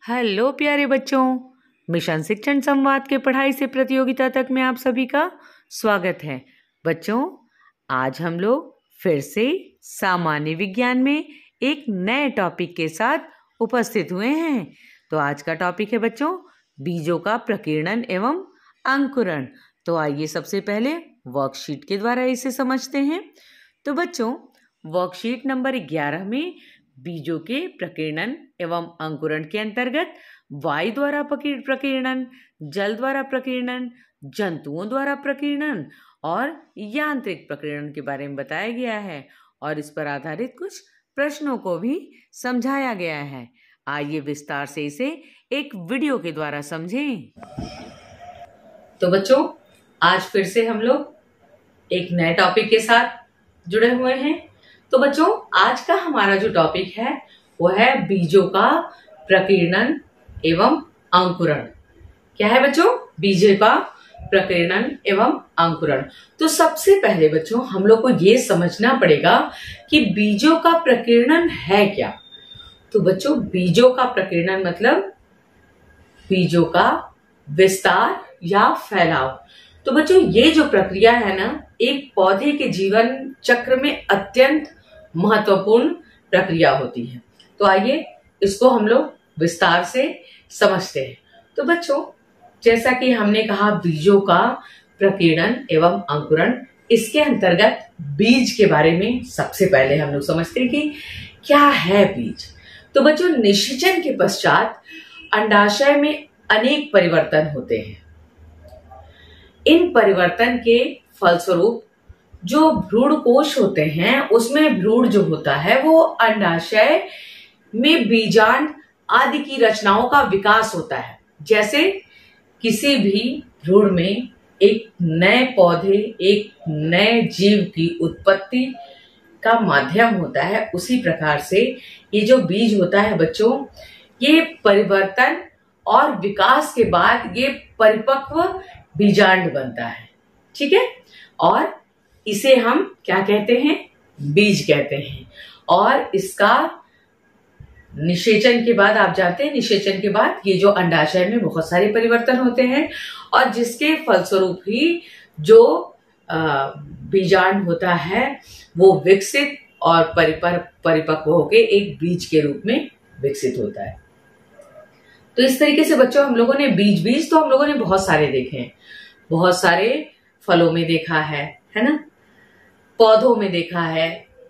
Hello प्यारे बच्चों, mission शिक्षण संवाद के पढ़ाई से प्रतियोगिता तक में आप सभी का स्वागत है। बच्चों, आज हम लोग फिर से सामान्य विज्ञान में एक नए टॉपिक के साथ उपस्थित हुए हैं। तो आज का टॉपिक है बच्चों, बीजों का प्रकीर्णन एवं अंकुरण। तो आइए सबसे पहले वर्कशीट के द्वारा इसे समझते हैं। तो बच्चों, वर्कशीट नंबर 11 में बीजों के प्रकीर्णन एवं अंकुरण के अंतर्गत वायु द्वारा प्रकीर्णन, जल द्वारा प्रकीर्णन, जंतुओं द्वारा प्रकीर्णन और यांत्रिक प्रकीर्णन के बारे में बताया गया है और इस पर आधारित कुछ प्रश्नों को भी समझाया गया है। आइए विस्तार से इसे एक वीडियो के द्वारा समझें। तो बच्चों, आज फिर से हम लोग एक नए टॉपिक के साथ जुड़े हुए हैं। तो बच्चों, आज का हमारा जो टॉपिक है वो है बीजों का प्रकीर्णन एवं अंकुरण। क्या है बच्चों? बीजों का प्रकीर्णन एवं अंकुरण। तो सबसे पहले बच्चों, हम लोग को ये समझना पड़ेगा कि बीजों का प्रकीर्णन है क्या। तो बच्चों, बीजों का प्रकीर्णन मतलब बीजों का विस्तार या फैलाव। तो बच्चों, ये जो प्रक्रिया है ना, एक पौधे के जीवन चक्र में अत्यंत महत्वपूर्ण प्रक्रिया होती है। तो आइए इसको हम लोग विस्तार से समझते हैं। तो बच्चों, जैसा कि हमने कहा बीजों का प्रकीर्णन एवं अंकुरण, इसके अंतर्गत बीज के बारे में सबसे पहले हम लोग समझते हैं कि क्या है बीज। तो बच्चों, निषेचन के पश्चात अंडाशय में अनेक परिवर्तन होते हैं। इन परिवर्तन के फलस्वरूप जो भ्रूण कोश होते हैं, उसमें भ्रूण जो होता है वो अंडाशय में बीजांड आदि की रचनाओं का विकास होता है। जैसे किसी भी भ्रूण में एक नए पौधे, एक नए जीव की उत्पत्ति का माध्यम होता है, उसी प्रकार से ये जो बीज होता है बच्चों, ये परिवर्तन और विकास के बाद ये परिपक्व बीजांड बनता है। ठीक है, और इसे हम क्या कहते हैं? बीज कहते हैं। और इसका निषेचन के बाद, आप जानते हैं, निषेचन के बाद ये जो अंडाशय में बहुत सारे परिवर्तन होते हैं और जिसके फलस्वरूप ही जो बीजांड होता है वो विकसित और परिपक्व होकर एक बीज के रूप में विकसित होता है। तो इस तरीके से बच्चों, हम लोगों ने बीज तो हम लोगों ने बहुत सारे देखे हैं। बहुत सारे फलों में देखा है ना, पौधों में देखा है,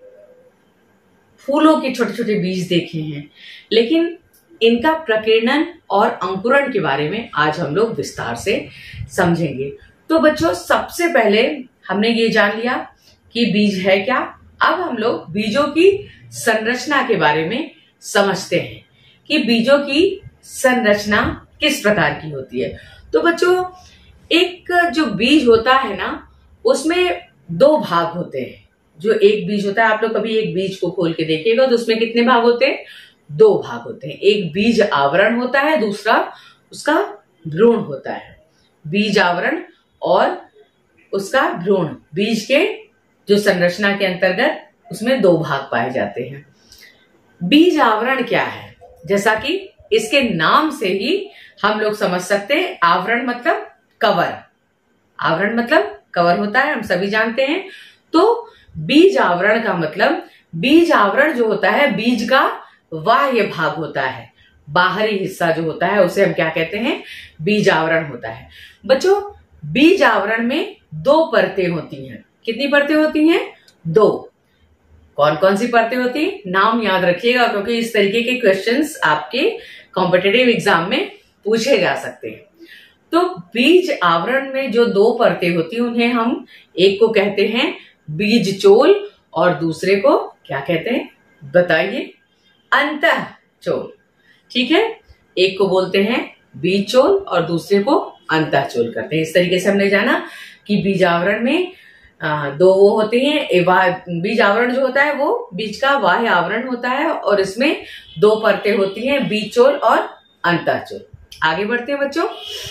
फूलों के छोटे छोटे बीज देखे हैं। लेकिन इनका प्रकीर्णन और अंकुरण के बारे में आज हम लोग विस्तार से समझेंगे। तो बच्चों, सबसे पहले हमने ये जान लिया कि बीज है क्या। अब हम लोग बीजों की संरचना के बारे में समझते हैं कि बीजों की संरचना किस प्रकार की होती है। तो बच्चों, एक जो बीज होता है ना, उसमें दो भाग होते हैं। जो एक बीज होता है, आप लोग कभी एक बीज को खोल के देखिएगा तो उसमें कितने भाग होते हैं? दो भाग होते हैं। एक बीज आवरण होता है, दूसरा उसका भ्रूण होता है। बीज आवरण और उसका भ्रूण, बीज के जो संरचना के अंतर्गत उसमें दो भाग पाए जाते हैं। बीज आवरण क्या है? जैसा कि इसके नाम से ही हम लोग समझ सकते हैं, आवरण मतलब कवर। आवरण मतलब कवर होता है, हम सभी जानते हैं। तो बीज आवरण का मतलब, बीज आवरण जो होता है, बीज का बाह्य भाग होता है, बाहरी हिस्सा जो होता है उसे हम क्या कहते हैं? बीज आवरण होता है। बच्चों, बीज आवरण में दो परतें होती हैं। कितनी परतें होती हैं? दो। कौन कौन सी परतें होती हैं? नाम याद रखिएगा, क्योंकि इस तरीके के क्वेश्चंस आपके कॉम्पिटिटिव एग्जाम में पूछे जा सकते हैं। तो बीज आवरण में जो दो परतें होती हैं, उन्हें हम, एक को कहते हैं बीज चोल और दूसरे को क्या कहते हैं? बताइए। अंतःचोल। ठीक है, एक को बोलते हैं बीज चोल और दूसरे को अंतःचोल करते हैं। इस तरीके से हमने जाना कि बीज आवरण में दो वो होते हैं। बीज आवरण जो होता है वो बीज का बाह्य आवरण होता है और इसमें दो परतें होती हैं, बीज चोल और अंतःचोल। आगे बढ़ते हैं बच्चों।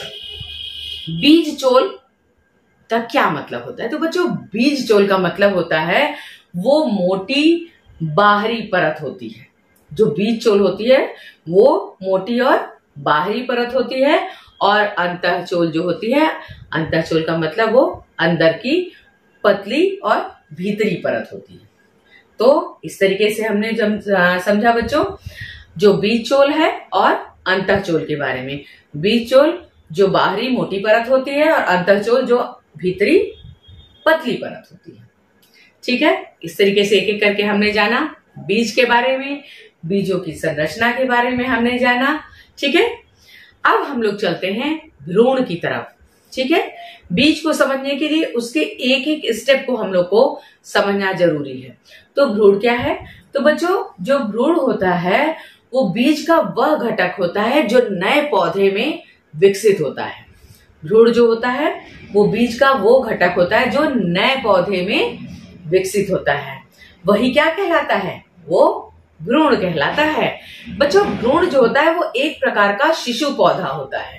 बीज चोल का क्या मतलब होता है? तो बच्चों, बीज चोल का मतलब होता है वो मोटी बाहरी परत होती है। जो बीज चोल होती है वो मोटी और बाहरी परत होती है, और अंतःचोल जो होती है, अंतःचोल का मतलब वो अंदर की पतली और भीतरी परत होती है। तो इस तरीके से हमने समझा बच्चों जो बीज चोल है और अंतःचोल के बारे में। बीज चोल जो बाहरी मोटी परत होती है और अंतःचोल जो भीतरी पतली परत होती है। ठीक है, इस तरीके से एक एक करके हमने जाना बीज के बारे में, बीजों की संरचना के बारे में हमने जाना। ठीक है, अब हम लोग चलते हैं भ्रूण की तरफ। ठीक है, बीज को समझने के लिए उसके एक एक स्टेप को हम लोग को समझना जरूरी है। तो भ्रूण क्या है? तो बच्चों जो भ्रूण होता है वो बीज का वह घटक होता है जो नए पौधे में विकसित होता है। भ्रूण जो होता है वो बीज का वो घटक होता है जो नए पौधे में विकसित होता है। वही क्या कहलाता है? वो भ्रूण कहलाता है। बच्चों भ्रूण जो होता है वो एक प्रकार का शिशु पौधा होता है।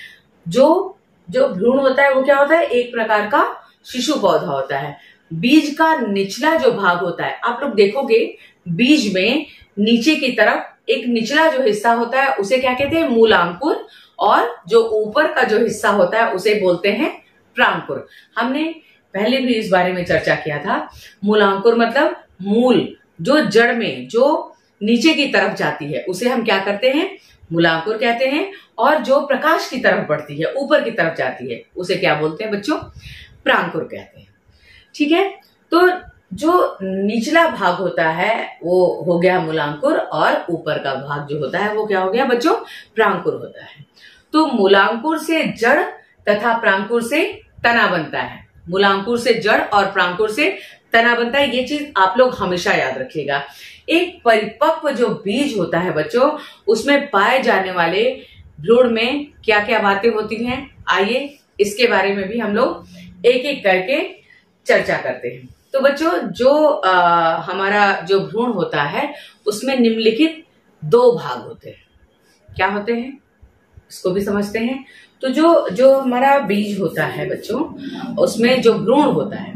जो भ्रूण होता है वो क्या होता है? एक प्रकार का शिशु पौधा होता है। बीज का निचला जो भाग होता है, आप लोग देखोगे बीज में नीचे की तरफ एक निचला जो हिस्सा होता है उसे क्या कहते हैं? मूलांकुर, और जो ऊपर का जो हिस्सा होता है उसे बोलते हैं प्रांकुर। हमने पहले भी इस बारे में चर्चा किया था। मूलांकुर मतलब मूल, जो जड़ में जो नीचे की तरफ जाती है उसे हम क्या करते हैं? मूलांकुर कहते हैं। और जो प्रकाश की तरफ बढ़ती है, ऊपर की तरफ जाती है, उसे क्या बोलते हैं बच्चों? प्रांकुर कहते हैं। ठीक है, तो जो निचला भाग होता है वो हो गया मूलांकुर, और ऊपर का भाग जो होता है वो क्या हो गया बच्चों? प्रांकुर होता है। तो मूलांकुर से जड़ तथा प्रांकुर से तना बनता है। मूलांकुर से जड़ और प्रांकुर से तना बनता है, ये चीज आप लोग हमेशा याद रखिएगा। एक परिपक्व जो बीज होता है बच्चों, उसमें पाए जाने वाले भ्रूण में क्या क्या बातें होती हैं, आइए इसके बारे में भी हम लोग एक एक करके चर्चा करते हैं। तो बच्चों जो हमारा जो भ्रूण होता है उसमें निम्नलिखित दो भाग होते हैं। क्या होते हैं इसको भी समझते हैं। तो जो हमारा बीज होता है बच्चों, उसमें जो भ्रूण होता है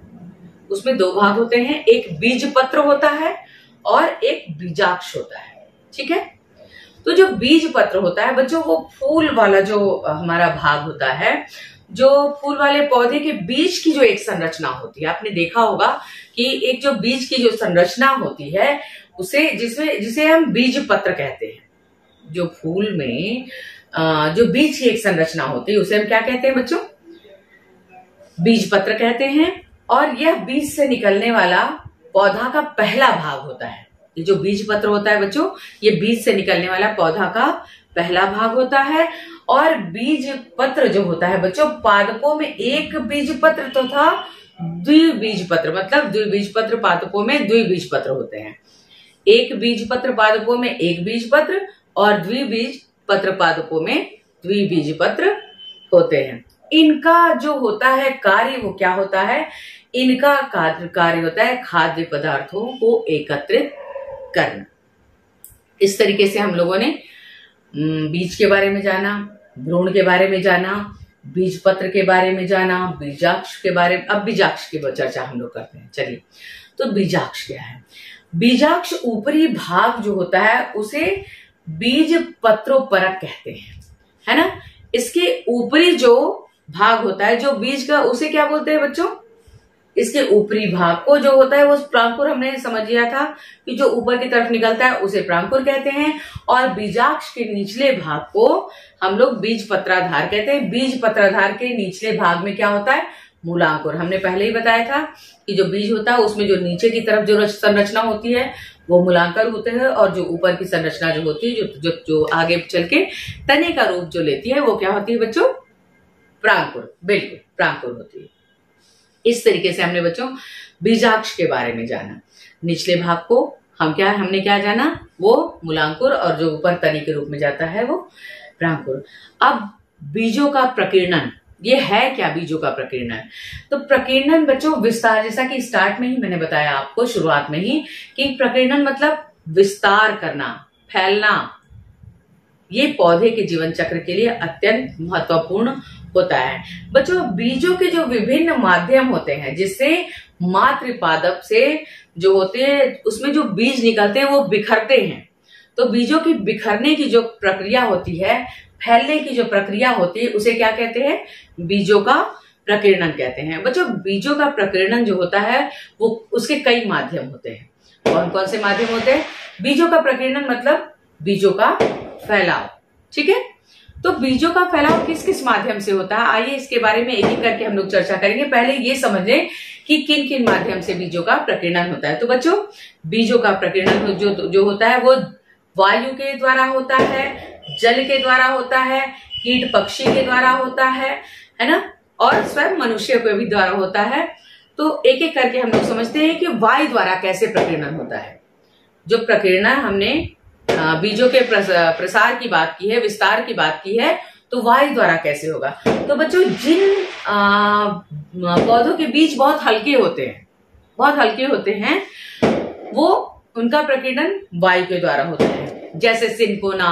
उसमें दो भाग होते हैं। एक बीज पत्र होता है और एक बीजाक्ष होता है। ठीक है, तो जो बीज पत्र होता है बच्चों वो फूल वाला जो हमारा भाग होता है, जो फूल वाले पौधे के बीज की जो एक संरचना होती है। आपने देखा होगा कि एक जो बीज की जो संरचना होती है उसे जिसे हम बीज पत्र कहते हैं। जो फूल में जो बीज की एक संरचना होती है उसे हम क्या कहते हैं बच्चों? बीज पत्र कहते हैं। और यह बीज से निकलने वाला पौधा का पहला भाग होता है। ये जो बीज पत्र होता है बच्चों, ये बीज से निकलने वाला पौधा का पहला भाग होता है। और बीज पत्र जो होता है बच्चों, पादपों में एक बीज पत्र तथा द्विबीज पत्र, मतलब द्विबीज पत्र पादपों में द्विबीज पत्र होते हैं। एक बीज पत्र पादपों में एक बीज पत्र और द्विबीज पत्र पादपों में द्विबीज पत्र होते हैं। इनका जो होता है कार्य वो क्या होता है? इनका कार्य होता है खाद्य पदार्थों को एकत्रित करना। इस तरीके से हम लोगों ने बीज के बारे में जाना, भ्रूण के बारे में जाना, बीज पत्र के बारे में जाना, बीजाक्ष के बारे में। अब बीजाक्ष की चर्चा हम लोग करते हैं। चलिए, तो बीजाक्ष क्या है? बीजाक्ष ऊपरी भाग जो होता है उसे बीज पत्रोपरक कहते हैं, है ना। इसके ऊपरी जो भाग होता है जो बीज का, उसे क्या बोलते हैं बच्चों? इसके ऊपरी भाग को जो होता है वो प्रांकुर, हमने समझ लिया था कि जो ऊपर की तरफ निकलता है उसे प्रांकुर कहते हैं। और बीजाक्ष के निचले भाग को हम लोग बीज पत्राधार कहते हैं। बीज पत्राधार के निचले भाग में क्या होता है? मूलांकुर। हमने पहले ही बताया था कि जो बीज होता है उसमें जो नीचे की तरफ जो संरचना होती है वो मूलांकुर होते हैं, और जो ऊपर की संरचना जो होती है, जो आगे चल के तने का रूप जो लेती है, वो क्या होती है बच्चों? प्रांकुर। बिल्कुल, प्रांकुर होती है। इस तरीके से हमने बच्चों बीजाक्ष के बारे में जाना। निचले भाग को हमने क्या जाना? वो मूलांकुर, और जो ऊपर तने के रूप में जाता है वो प्रांकुर। अब बीजों का प्रकीर्णन, ये है क्या बीजों का प्रकीर्णन? तो प्रकीर्णन बच्चों विस्तार, जैसा कि स्टार्ट में ही मैंने बताया आपको, शुरुआत में ही, कि प्रकीर्णन मतलब विस्तार करना, फैलना। ये पौधे के जीवन चक्र के लिए अत्यंत महत्वपूर्ण होता है। बच्चों, बीजों के जो विभिन्न माध्यम होते हैं जिससे मातृ पादप से जो होते हैं उसमें जो बीज निकलते हैं वो बिखरते हैं। तो बीजों की बिखरने की जो प्रक्रिया होती है, फैलने की जो प्रक्रिया होती है, उसे क्या कहते हैं? बीजों का प्रकीर्णन कहते हैं। बच्चों, बीजों का प्रकीर्णन जो होता है वो उसके कई माध्यम होते हैं। कौन कौन से माध्यम होते हैं? बीजों का प्रकीर्णन मतलब बीजों का फैलाव। ठीक है, तो बीजों का फैलाव किस किस माध्यम से होता है, आइए इसके बारे में एक एक करके हम लोग चर्चा करेंगे। पहले ये समझ लें कि किन किन माध्यम से बीजों का प्रकीर्णन होता है। तो बच्चों, बीजों का प्रकीर्णन जो होता है वो वायु के द्वारा होता है, जल के द्वारा होता है, कीट पक्षी के द्वारा होता है ना, और स्वयं मनुष्य के भी द्वारा होता है। तो एक एक करके हम लोग समझते हैं कि वायु द्वारा कैसे प्रकीर्णन होता है। जो प्रकीर्णन हमने बीजों के प्रसार की बात की है, विस्तार की बात की है, तो वायु द्वारा कैसे होगा। तो बच्चों, जिन पौधों के बीज बहुत हल्के होते हैं, वो उनका प्रकीर्णन वायु के द्वारा होता है। जैसे सिनकोना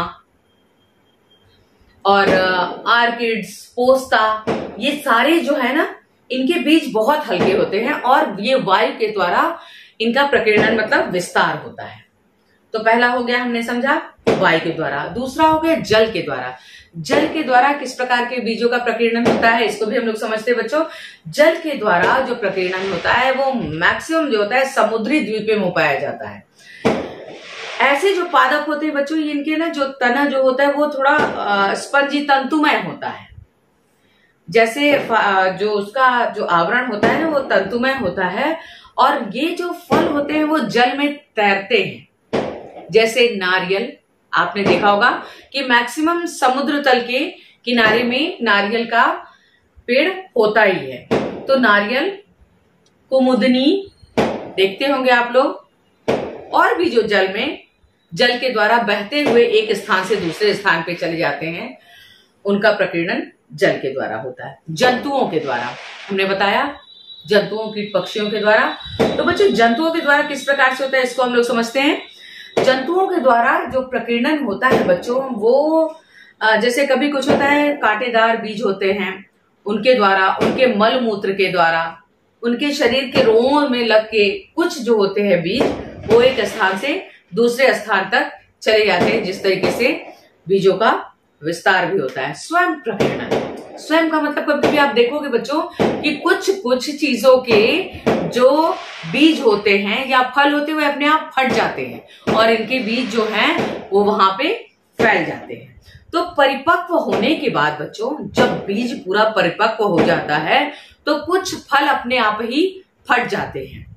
और आर्किड्स, पोस्ता, ये सारे जो है ना, इनके बीज बहुत हल्के होते हैं और ये वायु के द्वारा इनका प्रकीर्णन मतलब विस्तार होता है। तो पहला हो गया, हमने समझा वायु के द्वारा। दूसरा हो गया जल के द्वारा। जल के द्वारा किस प्रकार के बीजों का प्रकीर्णन होता है, इसको भी हम लोग समझते हैं बच्चों। जल के द्वारा जो प्रकीर्णन होता है वो मैक्सिमम जो होता है समुद्री द्वीपों में पाया जाता है। ऐसे जो पादप होते हैं बच्चों, इनके ना जो तना जो होता है वो थोड़ा स्पंजी तंतुमय होता है। जैसे जो उसका जो आवरण होता है ना वो तंतुमय होता है, और ये जो फल होते हैं वो जल में तैरते हैं। जैसे नारियल, आपने देखा होगा कि मैक्सिमम समुद्र तल के किनारे में नारियल का पेड़ होता ही है। तो नारियल, कुमुदनी देखते होंगे आप लोग, और भी जो जल के द्वारा बहते हुए एक स्थान से दूसरे स्थान पे चले जाते हैं, उनका प्रकीर्णन जल के द्वारा होता है। जंतुओं के द्वारा हमने बताया, जंतुओं, कीट पक्षियों के द्वारा। तो बच्चों, जंतुओं के द्वारा किस प्रकार से होता है इसको हम लोग समझते हैं। जंतुओं के द्वारा जो प्रकीर्णन होता है बच्चों, वो जैसे कभी कुछ होता है कांटेदार बीज होते हैं, उनके द्वारा, उनके मल मूत्र के द्वारा, उनके शरीर के रोमों में लग के कुछ जो होते हैं बीज, वो एक स्थान से दूसरे स्थान तक चले जाते हैं। जिस तरीके से बीजों का विस्तार भी होता है। स्वयं प्रकीर्णन, स्वयं का मतलब कभी कभी आप देखोगे बच्चों कि कुछ चीजों के जो बीज होते हैं या फल होते हैं वे अपने आप फट जाते हैं और इनके बीज जो हैं वो वहां पे फैल जाते हैं। तो परिपक्व होने के बाद बच्चों, जब बीज पूरा परिपक्व हो जाता है तो कुछ फल अपने आप ही फट जाते हैं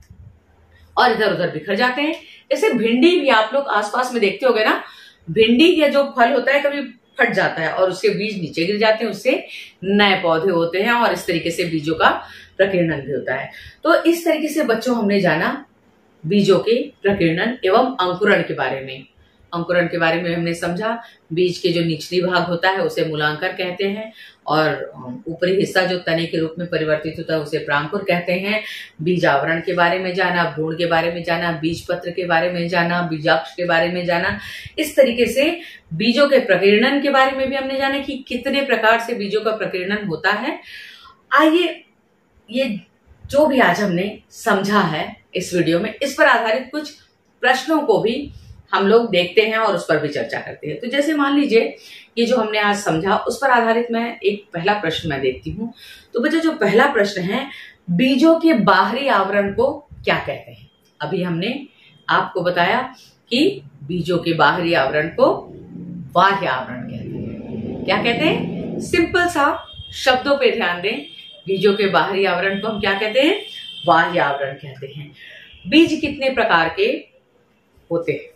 और इधर उधर बिखर जाते हैं। जैसे भिंडी भी आप लोग आसपास में देखते होगे ना, भिंडी का जो फल होता है कभी फट जाता है और उसके बीज नीचे गिर जाते हैं, उससे नए पौधे होते हैं और इस तरीके से बीजों का प्रकीर्णन भी होता है। तो इस तरीके से बच्चों हमने जाना बीजों के प्रकीर्णन एवं अंकुरण के बारे में। अंकुरण के बारे में हमने समझा, बीज के जो निचली भाग होता है उसे मूलांकर कहते हैं और ऊपरी हिस्सा जो तने के रूप में परिवर्तित होता है उसे प्रांकुर कहते हैं। बीज आवरण के बारे में जाना, भ्रूण के बारे में जाना, बीज पत्र के बारे में जाना, बीजाक्ष के बारे में जाना। इस तरीके से बीजों के प्रकीर्णन के बारे में भी हमने जाना कि कितने प्रकार से बीजों का प्रकीर्णन होता है। आइए, ये जो भी आज हमने समझा है इस वीडियो में, इस पर आधारित कुछ प्रश्नों को भी हम लोग देखते हैं और उस पर भी चर्चा करते हैं। तो जैसे मान लीजिए ये जो हमने आज समझा उस पर आधारित मैं एक पहला प्रश्न मैं देखती हूँ। तो बच्चों, जो पहला प्रश्न है, बीजों के बाहरी आवरण को क्या कहते हैं। अभी हमने आपको बताया कि बीजों के बाहरी आवरण को बाह्य आवरण कहते हैं। क्या कहते हैं? सिंपल सा शब्दों पे ध्यान दें। बीजों के बाहरी आवरण को हम क्या कहते हैं? बाह्य आवरण कहते हैं। बीज कितने प्रकार के होते हैं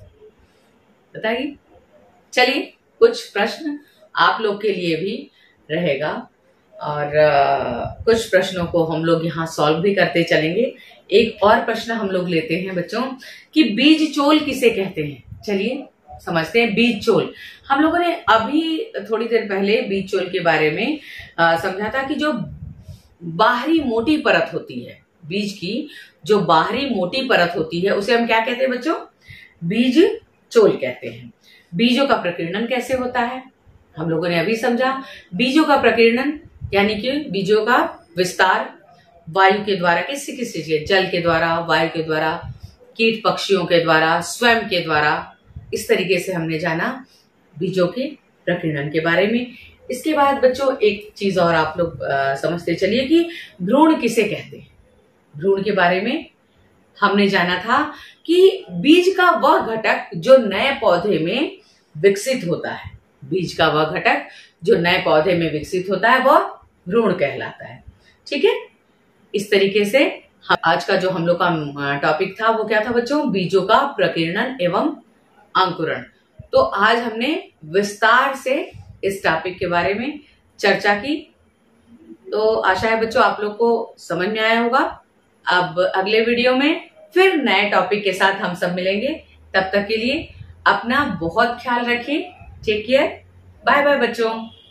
बताइए। चलिए, कुछ प्रश्न आप लोग के लिए भी रहेगा और कुछ प्रश्नों को हम लोग यहाँ सॉल्व भी करते चलेंगे। एक और प्रश्न हम लोग लेते हैं बच्चों कि बीज चोल किसे कहते हैं। चलिए समझते हैं बीज चोल। हम लोगों ने अभी थोड़ी देर पहले बीज चोल के बारे में समझा था कि जो बाहरी मोटी परत होती है, बीज की जो बाहरी मोटी परत होती है उसे हम क्या कहते हैं बच्चों? बीज चोल कहते हैं। बीजों का प्रकीर्णन कैसे होता है हम लोगों ने अभी समझा। बीजों का प्रकीर्णन यानी कि बीजों का विस्तार वायु के द्वारा, किसी किसी के, जल के द्वारा, वायु के द्वारा, कीट पक्षियों के द्वारा, स्वयं के द्वारा। इस तरीके से हमने जाना बीजों के प्रकीर्णन के बारे में। इसके बाद बच्चों एक चीज और आप लोग समझते चलिए कि भ्रूण किसे कहते हैं। भ्रूण के बारे में हमने जाना था कि बीज का वह घटक जो नए पौधे में विकसित होता है, बीज का वह घटक जो नए पौधे में विकसित होता है वह भ्रूण कहलाता है। ठीक है, इस तरीके से आज का जो हम लोग का टॉपिक था वो क्या था बच्चों, बीजों का प्रकीर्णन एवं अंकुरण। तो आज हमने विस्तार से इस टॉपिक के बारे में चर्चा की। तो आशा है बच्चों आप लोग को समझ में आया होगा। अब अगले वीडियो में फिर नए टॉपिक के साथ हम सब मिलेंगे। तब तक के लिए अपना बहुत ख्याल रखिए। टेक केयर, बाय बाय बच्चों।